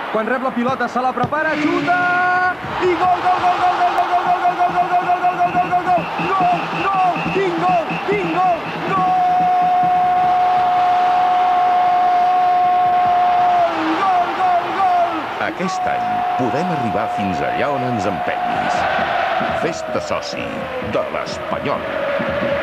Quan rep la pilota se la prepara, xuta i gol, gol, gol, gol, gol, gol, gol, gol, gol, gol, gol, gol, gol, gol, gol, gol, gol, gol, quin gol, quin gol, gol, gol, gol, gol. Aquest any podem arribar fins allà on ens empenyis. Fes-te soci de l'Espanyol.